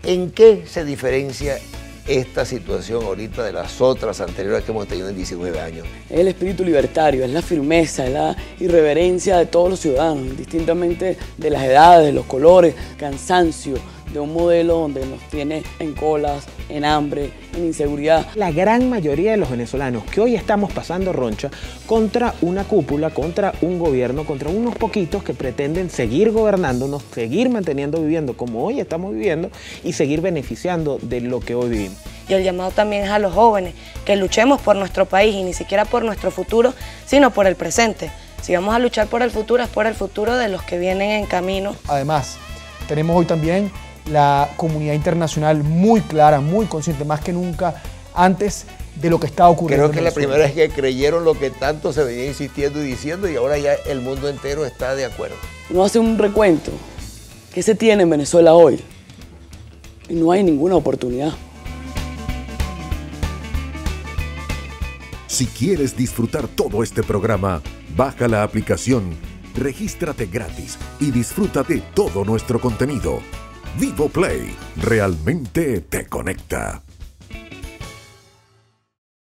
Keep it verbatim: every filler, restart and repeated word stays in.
¿En qué se diferencia esta situación ahorita de las otras anteriores que hemos tenido en diecinueve años? Es el espíritu libertario, es la firmeza, es la irreverencia de todos los ciudadanos, indistintamente de las edades, de los colores, cansancio de un modelo donde nos tiene en colas, en hambre, en inseguridad. La gran mayoría de los venezolanos que hoy estamos pasando roncha contra una cúpula, contra un gobierno, contra unos poquitos que pretenden seguir gobernándonos, seguir manteniendo viviendo como hoy estamos viviendo y seguir beneficiando de lo que hoy vivimos. Y el llamado también es a los jóvenes, que luchemos por nuestro país y ni siquiera por nuestro futuro, sino por el presente. Si vamos a luchar por el futuro, es por el futuro de los que vienen en camino. Además, tenemos hoy también la comunidad internacional muy clara, muy consciente, más que nunca antes de lo que está ocurriendo. Creo que es la primera vez que creyeron lo que tanto se venía insistiendo y diciendo, y ahora ya el mundo entero está de acuerdo. Uno hace un recuento. ¿Qué se tiene en Venezuela hoy? Y no hay ninguna oportunidad. Si quieres disfrutar todo este programa, baja la aplicación, regístrate gratis y disfruta de todo nuestro contenido. Vivo Play realmente te conecta.